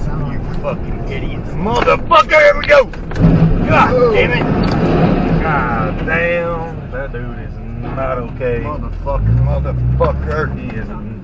You fucking idiot. Motherfucker, here we go. God damn it. God damn. That dude is not okay. Motherfucker. He is